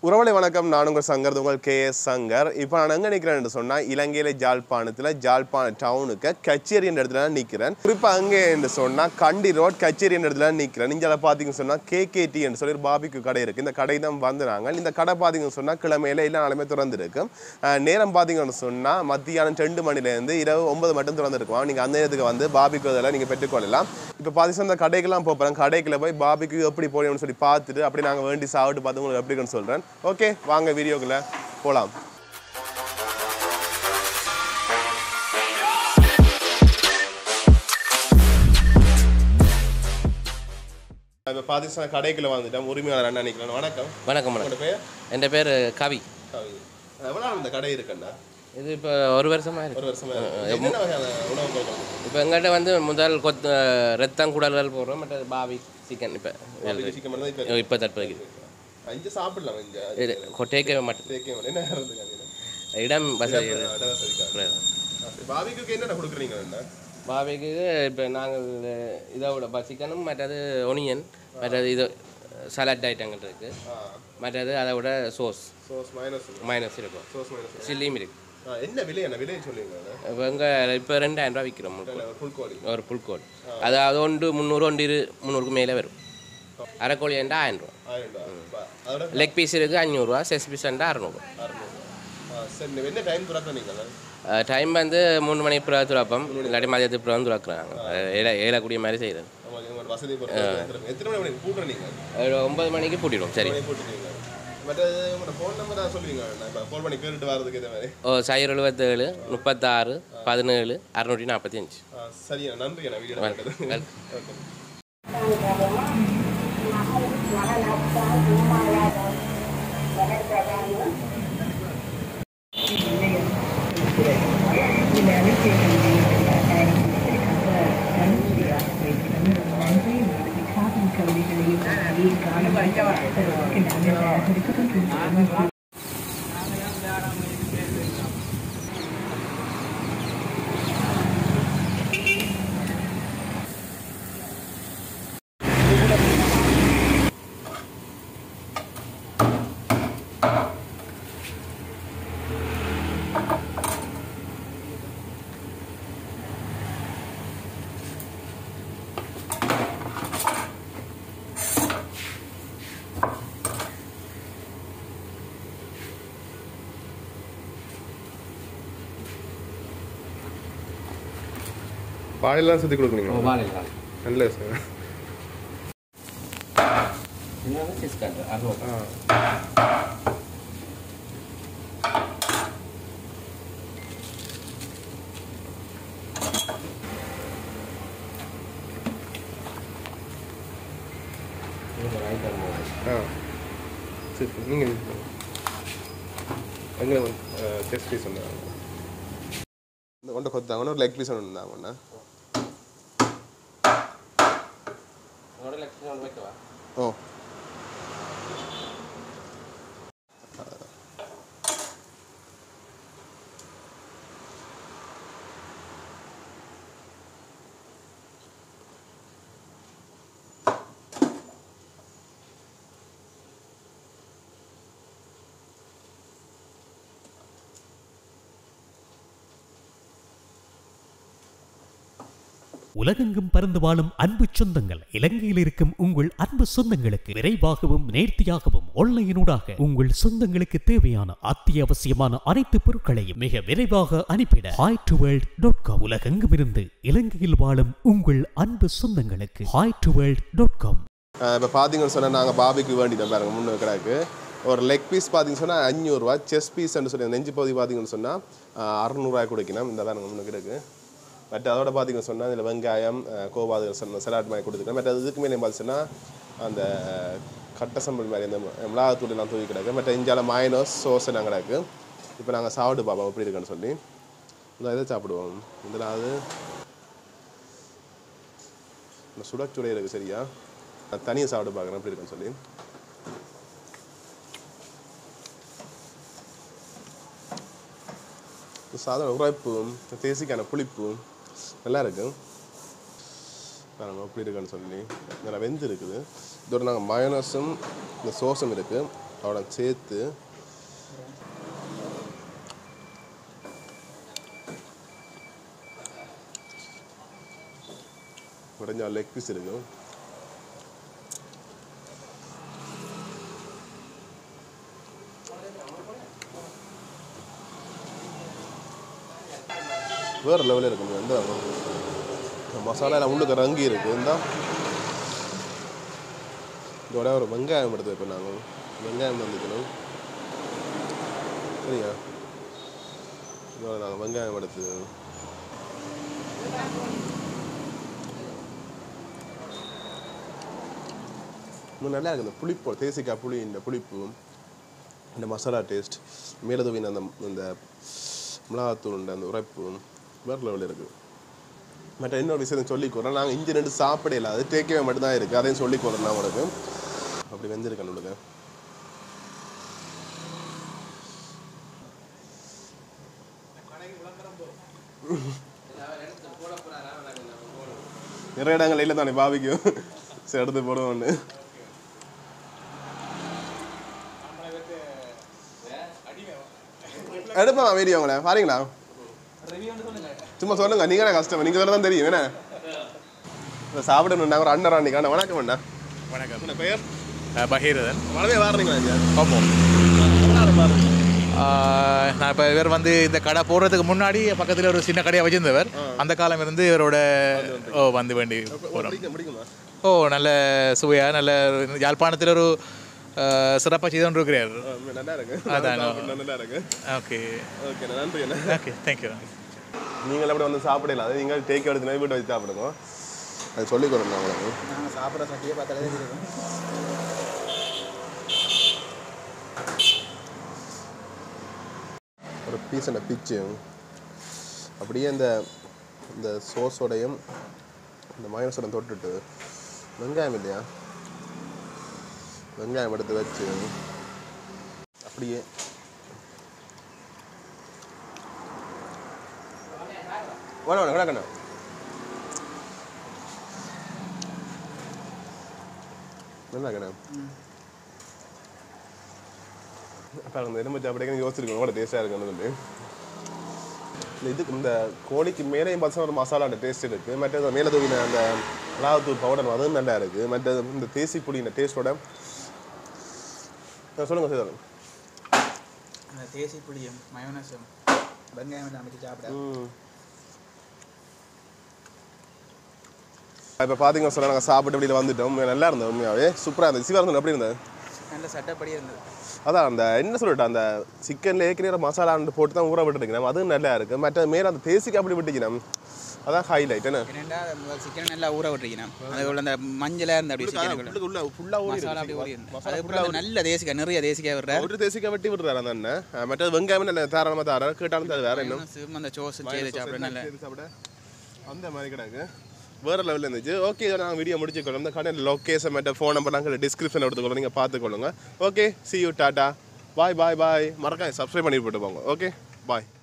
உறவுகளை வணக்கம். நான் உங்கள் சங்கர், உங்கள் KS சங்கர். இப்போ நான் எங்கே நிற்கிறேன்னு சொன்னால் இலங்கையில் ஜாழ்ப்பாண டவுனுக்கு கச்சேரி என்ற இடத்துல நிற்கிறேன். குறிப்பாக அங்கே என்று சொன்னால் கண்டி ரோட் கச்சேரி என்ற இடத்துல நிற்கிறேன். இங்கே பார்த்தீங்கன்னு சொன்னால் KKT என்று சொல்லி ஒரு பாபிக்கு கடை இருக்குது. இந்த கடை தான் வந்துடுறாங்க. இந்த கடை பார்த்தீங்கன்னு சொன்னால் கிழமையில எல்லா நாளுமே திறந்துருக்கும். நேரம் பார்த்தீங்கன்னு சொன்னால் மத்தியானம் 2 மணிலேருந்து இரவு 9 மட்டும் திறந்துருக்கும். நீங்கள் அந்த நேரத்துக்கு வந்து பாபிக்கு இதெல்லாம் நீங்கள் பெற்றுக்கொள்ளலாம். இப்போ பார்த்தீங்கன்னா இந்த கடைக்கெல்லாம் போகிறேன். கடைக்குள்ள போய் பாபிக்கு எப்படி போடணும்னு சொல்லி பார்த்துட்டு அப்படி நாங்கள் வேண்டி சாப்பிட்டு பார்த்து உங்களுக்கு எப்படின்னு சொல்கிறேன். ஓகே, வாங்க வீடியோக்குள்ள போலாம். இப்போ பார்த்தீங்கன்னா கடைக்குள்ள வந்துட்டோம். உரிமையாளர் அண்ணா நிற்கிறேன். வணக்கம். வணக்கம். உங்களோட பேர்? என் பேர் கவி. எவ்வளோ இந்த கடை இருக்குண்ணா? இது இப்போ ஒரு வருஷமாக இருக்கு. ஒரு வருஷமா என்ன வகையான உணவுகள்? இப்போ எங்கள்கிட்ட வந்து முதல் ரத்தம் குடல்கள் போடுறோம். மற்ற பாவி சிக்கன் இப்போ இப்போ தற்போதைக்கு இங்கே சாப்பிடலாம். இங்கே கொட்டைக்கவே மட்டும் என்ன இடம் வசதி. பாபிக்கு என்னென்ன கொடுக்குறீங்க? பாபிக்கு இப்போ நாங்கள் இதை விட சிக்கனும், மற்றது ஒனியன், மற்றது இது சலாட் ஐட்டங்கள் இருக்குது. மற்றது அதை விட சோஸ் மைனஸ் இருக்கும், சில்லியும் இருக்குது. என்ன விலை? என்ன விலையை சொல்லுங்க. இப்போ இப்போ 2000 ரூபா விற்கிறோம் ஒரு ஃபுல் கோட். அதாவது ஒன்று 300 ஒன்று 300க்கு மேலே வரும். அரைக்கோழி என்றா 1000 ரூபா. லெக் பீஸ் இருக்குது 500 ரூபா. செஸ் பீஸ் என்றா 600. டைம் வந்து 3 மணி பிறகு துறப்போம், இல்லாட்டி மதியத்துக்கு பிறகு துறக்குறாங்க. ஏழக்கூடிய மாதிரி செய்கிறது. 9 மணிக்கு பூட்டிடுவோம். சரி. 077 36 17 645. சரியா, நன்றி. பாலையெல்லாம் சுற்றி கொடுக்குறீங்க? நல்ல சார். சரி, நீங்கள் எங்கே செஸ் பீஸ் ஒன்று ஒன்றை கொத்தாங்கண்ணா, ஒரு லெக் பீஸ் ஒன்று இருந்தாங்கண்ணா. ஓ, உலகெங்கும் பறந்து வாழும் அன்பு சொந்தங்கள், இலங்கையில் இருக்கும் உங்கள் அன்பு சொந்தங்களுக்கு விரைவாகவும் நேர்த்தியாகவும் ஆன்லைனூடாக உங்கள் சொந்தங்களுக்கு தேவையான அத்தியாவசியமான அனைத்து பொருட்களையும் மிக விரைவாக அனுப்பிட hi2world.com. உலகெங்கும் இருந்து இலங்கையில் வாழும் உங்கள் அன்பு சொந்தங்களுக்கு hi2world.com. இப்போ பார்த்தீங்கன்னு சொன்னால் நாங்கள் பாபிக்கு வேண்டிட்டோம் பாருங்க. முன்னே கிடக்கு ஒரு லெக் பீஸ் பார்த்தீங்கன்னு சொன்னால் 500 ரூபா. செஸ் பீஸ்ன்னு சொல்லி நெஞ்சு பகுதி பார்த்தீங்கன்னு சொன்னால் 600 ரூபாய் கொடுக்கணும். இந்த பாருங்க முன்னே கிடக்கு. பட் அதோட பார்த்தீங்கன்னு சொன்னால் இதில் வெங்காயம், கோவாது சலாட் மாதிரி கொடுத்துருக்கேன். பட் அது இதுக்கு மேலே பார்த்துச்சுன்னா அந்த கட்ட சம்பல் மாதிரி அந்த மிளகாத்தூள்லாம் தூக்கி கிடக்கு. பட் இஞ்சால மைனஸ் சோஸ் எல்லாம் கிடக்கு. இப்போ நாங்கள் சாப்பிட்டு பார்ப்போம் எப்படி இருக்குன்னு சொல்லி. இதை சாப்பிடுவோம். இதில் அது இந்த சுடச்சுடைய இருக்குது. சரியா, நான் தனியாக சாப்பிட்டு பார்க்குறேன் எப்படி இருக்குன்னு சொல்லி. சாதம் உரைப்பும் தேசிக்கான புளிப்பும் நல்லா இருக்குது. பாருங்கள் எப்படி இருக்குன்னு சொல்லி நல்லா வெந்து இருக்குது. இதோட நாங்கள் மயோனஸும் இந்த சோஸும் இருக்குது. அவனை சேர்த்து கொஞ்சம் லெக் பீஸ் இருக்கும். வேறு லெவலில் இருக்குங்க. இந்த மசாலா எல்லாம் உள்ளுக்கு ரங்கி இருக்குது. இதோட ஒரு வெங்காயம் எடுத்து வைப்போம். நாங்கள் வெங்காயம் வந்துக்கணும். சரியா? இதோட நாங்கள் வெங்காயம் எடுத்து இன்னும் நல்லா இருக்குது. இந்த புளிப்பு தேசிக்காய் புளி, இந்த புளிப்பு, இந்த மசாலா டேஸ்ட், மேலதுவின் அந்த மிளகாத்தூள், அந்த உரைப்பு வேறு லெவலில் இருக்குது. மற்ற இன்னொரு விஷயத்தை சொல்லிக்கோறேன். நாங்கள் இஞ்சி ரெண்டு சாப்பிடல, அது டேக்கவே மட்டும்தான் இருக்குது. அதையும் சொல்லிக்கோறேன். நான் உனக்கு அப்படி வெந்திருக்கேன். உங்களுக்கு நிறைய இடங்கள் இல்லை தானே பாவிக்கும். சரி, எடுத்து போடுவோன்னு. எடுப்பா வீடியோ உங்களை பாருங்களா? சும்மா சொல்லுங்க. நீங்க கஷ்டம், நீங்க தான் தெரியும். என்ன சாப்பிடணும்னா ஒரு அண்ணன் அன்னைக்கான. வணக்கம் அண்ணா. வணக்கம். என்ன பெயர்? பகீரதன். வளவே வாரீங்களா? ஆமாம். நான் இப்போ இவர் வந்து இந்த கடை போடுறதுக்கு முன்னாடி பக்கத்தில் ஒரு சின்ன கடையாக வச்சிருந்தவர். அந்த காலம் இருந்து இவரோட வந்து வேண்டி போகிறோம். நல்ல சுவையாக, நல்ல யாழ்ப்பாணத்தில் ஒரு சிறப்பாக செய்து கொண்டு இருக்கிறார். அதான். ஓகே ஓகே, நன்றி. Okay, thank you. நீங்கள் அப்படி வந்து சாப்பிடல, அது நீங்கள் டேக் எடுத்து வீட்டை வச்சு சாப்பிடுங்க. அது சொல்லிக்கிறோம். உங்களுக்கு நாங்கள் சாப்பிட்ற சட்டியை பார்த்தாலே தெரியும். ஒரு பீஸ் அந்த பிச்சு அப்படியே இந்த சோஸோடையும் இந்த மயோனஸோட தொட்டுட்டு வெங்காயம் இல்லையா, வெங்காயம் எடுத்து வச்சு அப்படியே வேணா கிடக்கண்ணா. நல்லா கிடா பாருங்க. எலும்பு சாப்பிடுங்க யோசிச்சிருக்கோம். கூட டேஸ்டாக இருக்குன்னு சொல்லி இதுக்கு இந்த கோழிக்கு மேலேயும் பார்த்தீங்கன்னா ஒரு மசாலான டேஸ்ட் இருக்குது. மற்றது மேலே தூவின அந்த மிளகாத்தூள் பவுடர் அதுவும் நல்லா இருக்குது. மற்றது இந்த தேசி புளி இந்த டேஸ்ட்டோட சொல்லுங்கள் சார். அந்த தேசி புளியும் மயோனஸும் வெங்காயம் அமைச்சு சாப்பிட இப்போ பார்த்தீங்கன்னா சொல்ல நாங்கள் சாப்பிட்டு வெளியில் வந்துட்டோம். நல்லா இருந்தது. உண்மையாகவே சூப்பராக இருந்தது. சிவா இருந்தது எப்படி இருந்தது? நல்ல சட்டப்படி இருந்தது. அதான் அந்த என்ன சொல்லிட்டு அந்த சிக்கனில் ஏற்கனவே மசாலான்னு போட்டு தான் ஊற விட்டுருக்கணும். அதுவும் நல்லா இருக்குது. மற்ற மேலே அந்த தேசிக்கு அப்படி விட்டுக்கணும். அதான் ஹைலைட். என்ன சிக்கன் நல்லா ஊற விட்டுருக்கணும். அதுக்குள்ள அந்த மஞ்சளாக இருந்த அப்படி சிக்கனுக்குள்ள ஃபுல்லாக மசாலா அப்படி ஊறி இருந்தது. நல்ல தேசிக்காய், நிறைய தேசிக்காய் விடுறாரு. ஒரு தேசிக்காய் வெட்டி விடுறாரு அந்த அண்ணன். மற்றது வெங்காயம் நல்ல தாராளமாக தாராரு. கேட்டாலும் அது வேற என்ன அந்த சோஸ் செய்து சாப்பிட நல்ல சாப்பிட அந்த மாதிரி கிடக்கு. வேறு லெவலில் இருந்துச்சு. ஓகே, இதை நாங்கள் வீடியோ முடிச்சுக்கொள்ளும். இந்த கடையில் லொக்கேஷன் மற்ற ஃபோன் நம்பர் நாங்கள் டிஸ்கிரிப்ஷனில் எடுத்துக்கொள்ளும். நீங்கள் பார்த்துக்கொள்ளுங்க. ஓகே, see you, டாட்டா, பாய் பாய் பாய். மறக்காம சப்ஸ்கிரைப் பண்ணி போட்டு போங்க. ஓகே, பாய்.